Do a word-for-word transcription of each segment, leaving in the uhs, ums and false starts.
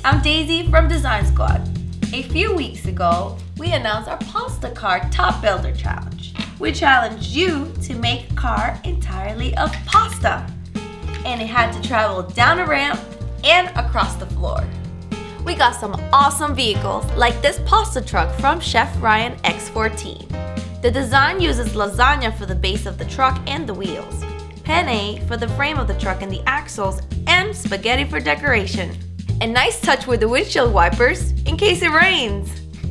I'm Daisy from Design Squad. A few weeks ago, we announced our Pasta Car Top Builder Challenge. We challenged you to make a car entirely of pasta, and it had to travel down a ramp and across the floor. We got some awesome vehicles like this pasta truck from Chef Ryan X fourteen. The design uses lasagna for the base of the truck and the wheels, penne for the frame of the truck and the axles, and spaghetti for decoration. A nice touch with the windshield wipers in case it rains.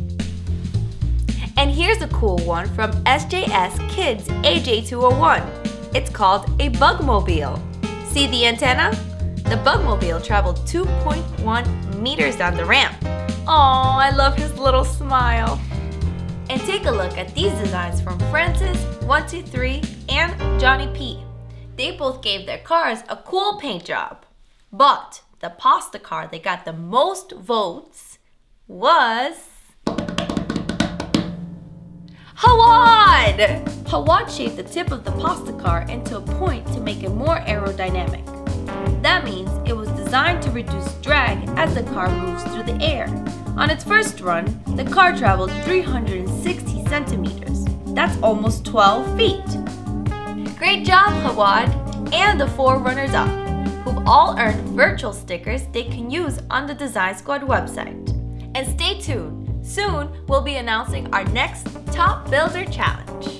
And here's a cool one from S J S Kids A J two oh one. It's called a Bugmobile. See the antenna? The Bugmobile traveled two point one meters down the ramp. Aw, I love his little smile. And take a look at these designs from Francis, one two three, and Johnny P. They both gave their cars a cool paint job. But the pasta car that got the most votes was haawad! Haawad shaped the tip of the pasta car into a point to make it more aerodynamic. That means it was designed to reduce drag as the car moves through the air. On its first run, the car traveled three hundred sixty centimeters. That's almost twelve feet. Great job, haawad, and the four runners-up, who've all earned virtual stickers they can use on the Design Squad website. And stay tuned, soon we'll be announcing our next Top Builder Challenge.